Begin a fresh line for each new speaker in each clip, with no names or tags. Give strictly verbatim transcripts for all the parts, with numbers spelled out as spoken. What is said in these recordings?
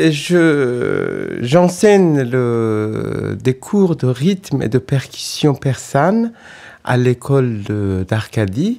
je, j'enseigne le, des cours de rythme et de percussion persane à l'école d'Arcadie.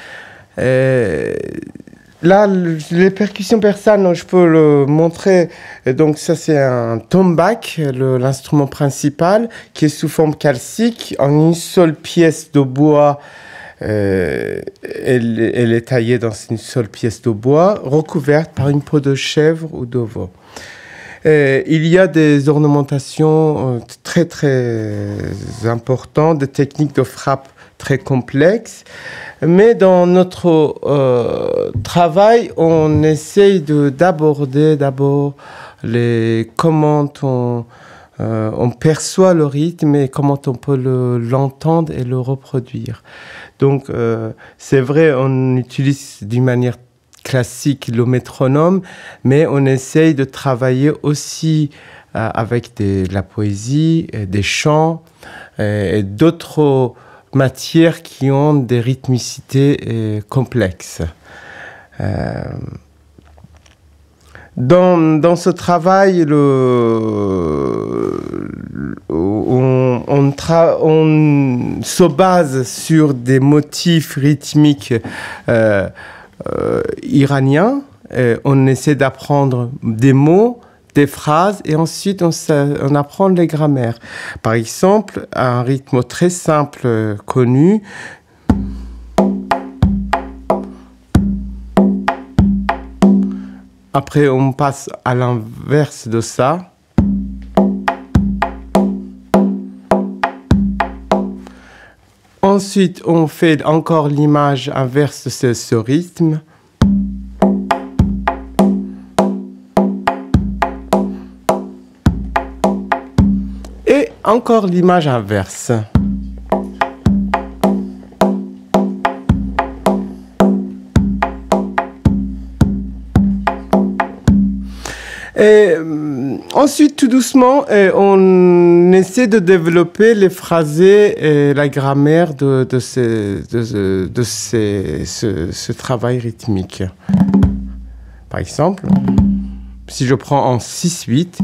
Là, les percussions persanes, je peux le montrer. Donc ça, c'est un tombak, l'instrument principal, qui est sous forme calcique, en une seule pièce de bois. Euh, elle, elle est taillée dans une seule pièce de bois, recouverte par une peau de chèvre ou de veau. Euh, il y a des ornementations très, très importantes, des techniques de frappe très complexes. Mais dans notre euh, travail, on essaye d'aborder d'abord les comment on, euh, on perçoit le rythme et comment on peut l'entendre le, et le reproduire. Donc, euh, c'est vrai, on utilise d'une manière classique le métronome, mais on essaye de travailler aussi euh, avec des, de la poésie, des chants et, et d'autres matières qui ont des rythmicités euh, complexes. Euh, dans, dans ce travail, le, on, on, tra, on se base sur des motifs rythmiques euh, euh, iraniens. Et on essaie d'apprendre des mots, des phrases, et ensuite on, on apprend les grammaires. Par exemple, un rythme très simple, connu. Après, on passe à l'inverse de ça. Ensuite, on fait encore l'image inverse de ce, ce rythme. Et encore l'image inverse. Et euh, ensuite, tout doucement, euh, on essaie de développer les phrasés et la grammaire de, de, ces, de, de ces, ce, ce travail rythmique. Par exemple, si je prends en six huit,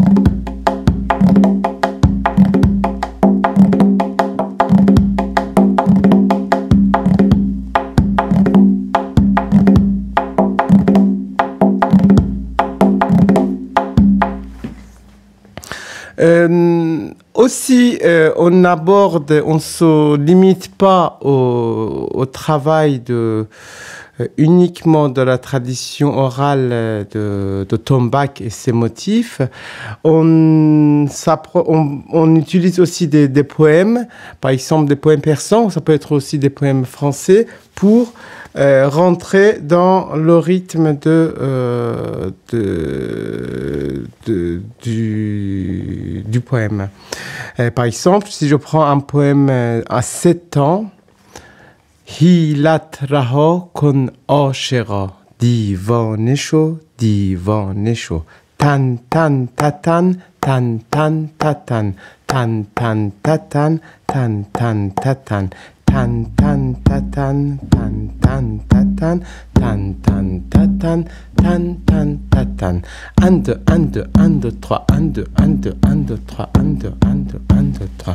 Euh, aussi, euh, on aborde, on ne se limite pas au, au travail de, euh, uniquement de la tradition orale de, de Tombak et ses motifs. On, on, on utilise aussi des, des poèmes, par exemple des poèmes persans, ça peut être aussi des poèmes français, pour Euh, rentrer dans le rythme de, euh, de, de, du, du poème. Euh, par exemple, si je prends un poème à sept temps, Hilat raho kon ashera, divanesho, divanesho, tan tan tatan, tan tan tatan, tan tan tatan, tan tan tatan. Tan tan tatan, tan tan tatan, tan tan tatan, tan tan tatan. Un, deux, un, deux, un, deux, trois, un, deux, un, deux, un, deux, trois, un, deux, un, deux, un, deux, trois.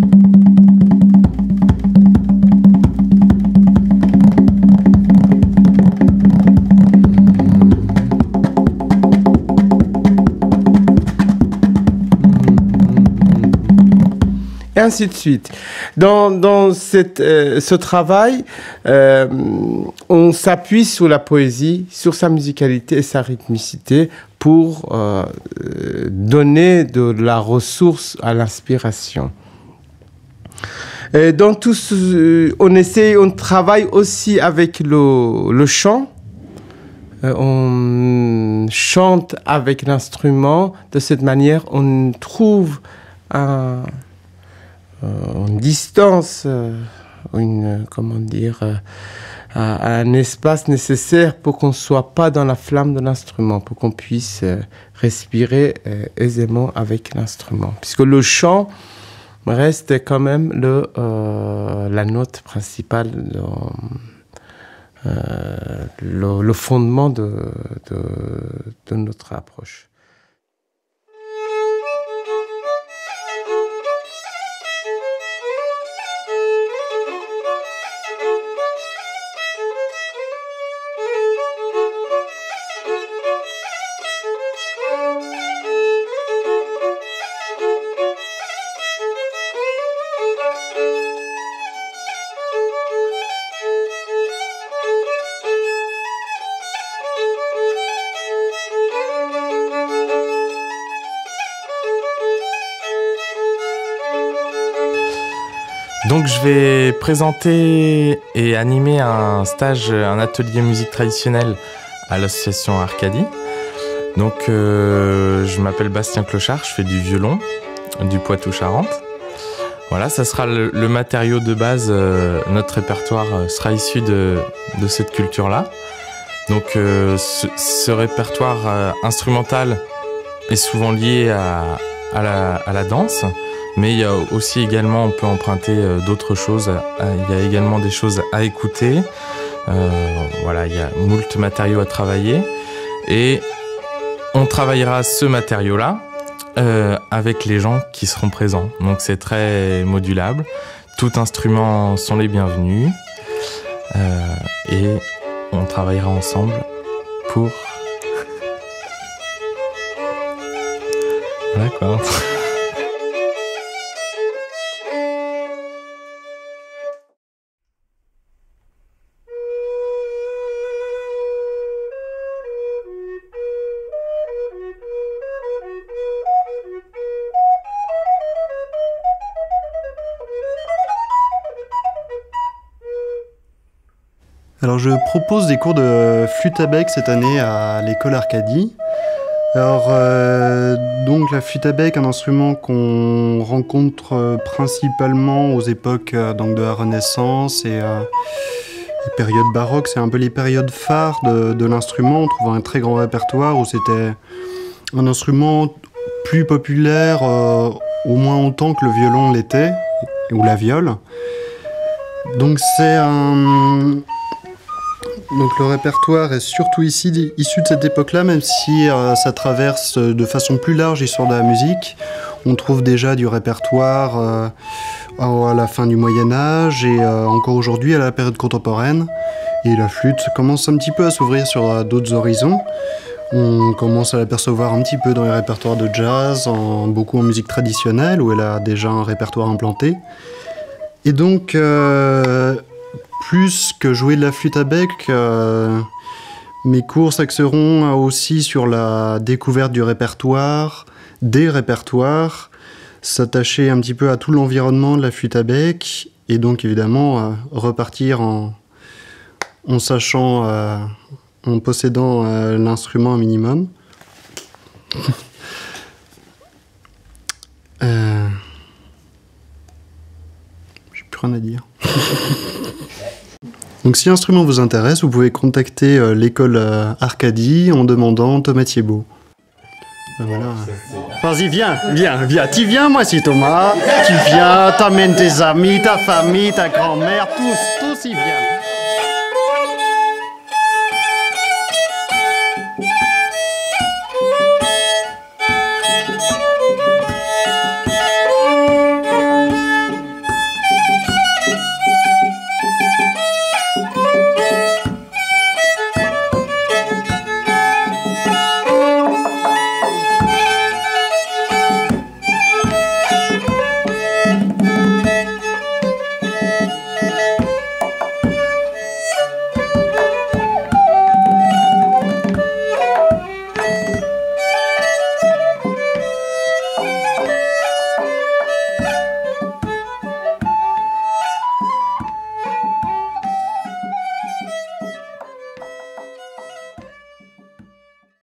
Et ainsi de suite. Dans, dans cette, euh, ce travail, euh, on s'appuie sur la poésie, sur sa musicalité et sa rythmicité pour euh, donner de la ressource à l'inspiration. Dans tout ce, on essaie, on travaille aussi avec le, le chant. Euh, on chante avec l'instrument. De cette manière, on trouve un... Euh, une distance, euh, une, comment dire, euh, un espace nécessaire pour qu'on ne soit pas dans la flamme de l'instrument, pour qu'on puisse euh, respirer euh, aisément avec l'instrument. Puisque le chant reste quand même le, euh, la note principale, le, euh, le, le fondement de, de, de notre approche.
Donc je vais présenter et animer un stage, un atelier musique traditionnelle à l'association Arcadie. Donc euh, je m'appelle Bastien Clochard, je fais du violon, du Poitou-Charentes. Voilà, ça sera le, le matériau de base, euh, notre répertoire sera issu de, de cette culture-là. Donc euh, ce, ce répertoire euh, instrumental est souvent lié à, à, la, à la danse. Mais il y a aussi également, on peut emprunter euh, d'autres choses. Euh, il y a également des choses à écouter. Euh, voilà, il y a moult matériaux à travailler. Et on travaillera ce matériau-là euh, avec les gens qui seront présents. Donc c'est très modulable. Tout instrument sont les bienvenus. Euh, et on travaillera ensemble pour... Voilà quoi.
Alors je propose des cours de flûte à bec cette année à l'école Arcadie. Alors euh, donc la flûte à bec, un instrument qu'on rencontre principalement aux époques euh, donc de la Renaissance et euh, les périodes baroques. C'est un peu les périodes phares de, de l'instrument. On trouve un très grand répertoire où c'était un instrument plus populaire euh, au moins autant que le violon l'était, ou la viole. Donc c'est un... Donc le répertoire est surtout ici issu de cette époque-là, même si euh, ça traverse de façon plus large l'histoire de la musique. On trouve déjà du répertoire euh, à la fin du Moyen-Âge et euh, encore aujourd'hui à la période contemporaine. Et la flûte commence un petit peu à s'ouvrir sur euh, d'autres horizons. On commence à l'apercevoir un petit peu dans les répertoires de jazz, en, beaucoup en musique traditionnelle, où elle a déjà un répertoire implanté. Et donc... Euh, Plus que jouer de la flûte à bec, euh, mes cours s'axeront aussi sur la découverte du répertoire, des répertoires, s'attacher un petit peu à tout l'environnement de la flûte à bec, et donc évidemment euh, repartir en, en sachant, euh, en possédant euh, l'instrument un minimum. euh... J'ai plus rien à dire. Donc si l'instrument vous intéresse, vous pouvez contacter euh, l'école euh, Arcadie en demandant Thomas Thiebaud. Ben voilà. Vas-y, viens, viens, viens. Tu viens, moi si Thomas. Tu viens, t'amènes tes amis, ta famille, ta grand-mère, tous, tous y viennent.